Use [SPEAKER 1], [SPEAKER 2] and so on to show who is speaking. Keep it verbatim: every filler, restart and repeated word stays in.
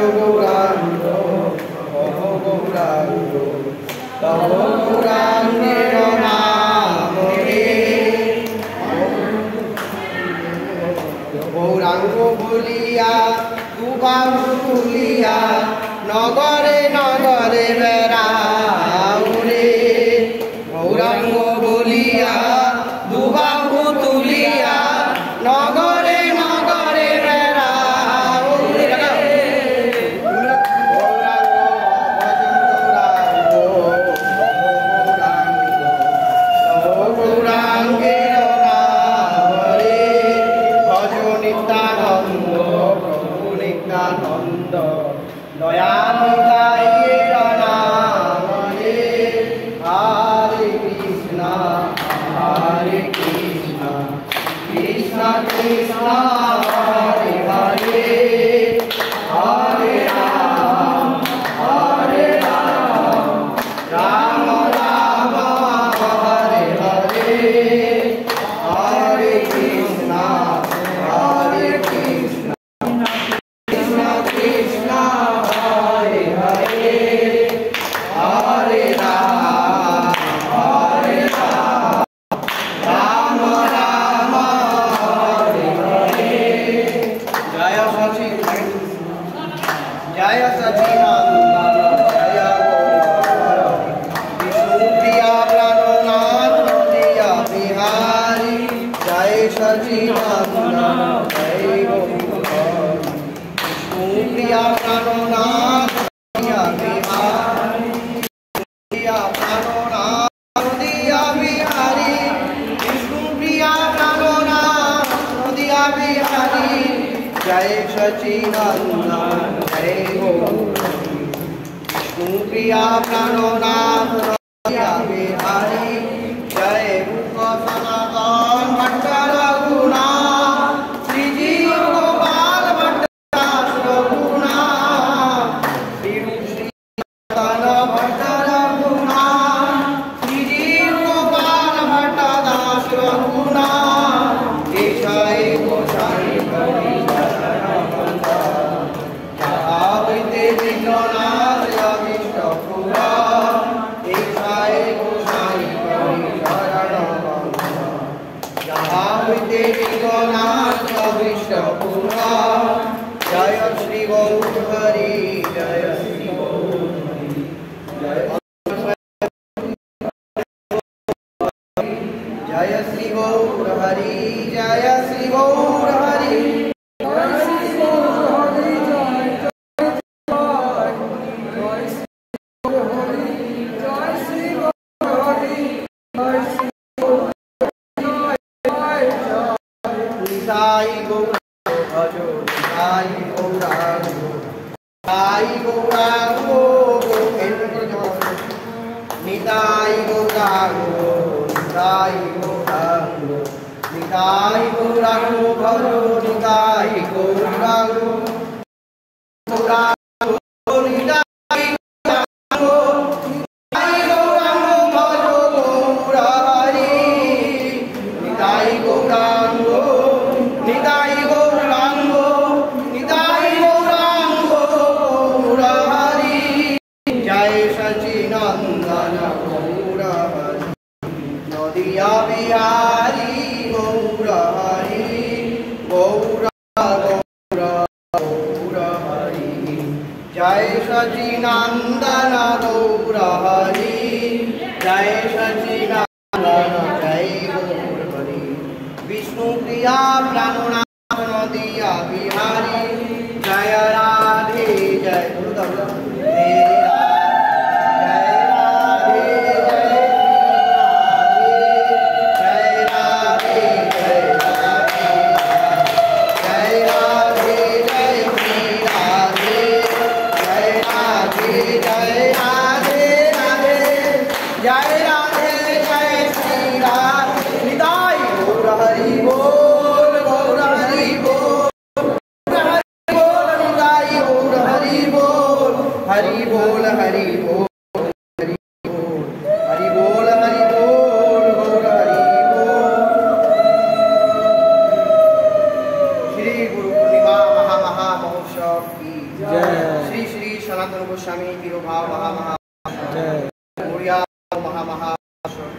[SPEAKER 1] গৌরাঙ্গ কহ গৌরাঙ্গ তব গৌরাঙ্গের নাম রে। গৌরাঙ্গ বলিয়া দুবাহু তুলিয়া নগরে নগরে বেড়াও রে। গৌরাঙ্গ বলিয়া দুবাহু তুলিয়া নগরে নগরে বেড়াও রে। গৌরাঙ্গের নাম রে। ভজ নিত্যানন্দ প্রভু নিত্যানন্দ দয়াময় নাম রে। হরে কৃষ্ণ হরে কৃষ্ণ কৃষ্ণ কৃষ্ণ হরে হরে হরে রাম হরে রাম রাম রাম হরে হরে হরে কৃষ্ণ হরে কৃষ্ণ কৃষ্ণ কৃষ্ণ হরে হরে হরে রাম হরে রাম রাম রাম হরে হরে। জয় সচি জয় সচিদানন্দ জয় গৌর বিষ্ণুপ্রিয়া প্রাণনাথ নদিয়া বিহারী জয় সচিদানন্দ জয় গৌর বিষ্ণুপ্রিয়া প্রাণনাথ নদিয়া বিহারী প্রিয়া প্রাণনাথ নদিয়া বিহারী বিষ্ণুপ্রিয়া প্রাণনাথ নদিয়া বিহারী जय सचिदानंद जय गौर विष्णुप्रिया प्राणनाथ नदिया बिहारी जय रूप सनातन भट्ट रघुनाथ श्री जीव गोपाल भट्ट दास रघुनाथ श्री रूप श्री सनातन भट्ट रघुनाथ श्री जीव गोपाल भट्ट दास रघुनाथ देशाय गोसाई करी जय श्री गौर हरि जय श्री गौर जय श्री गौर हरि जय श्री गौर हरि निताई गौरांग भजो निताई गौरांग निताई गौरांग निताई गौरांग निताई गौरांग निताई गौरांग भजो निताई गौरांग गौरांग नदिया बिहारी गौर हरि गौर गौर गौर हरि जय सचिदानंद गौर हरि जय सचिदानंद जय गौर हरि विष्णुप्रिया प्राणनाथ नदिया बिहारी जय राधे जय गुरुदेव हरि बोल हरि बोल हरि बोल हरि बोल हरि बोल गौर हरि बोल। श्री गुरु पूर्णिमा महा महा महोत्सव। की
[SPEAKER 2] जय।
[SPEAKER 1] श्री श्री सनातन गोस्वामी तिरुभाव महामहा
[SPEAKER 2] जय।
[SPEAKER 1] मौर्या महामहा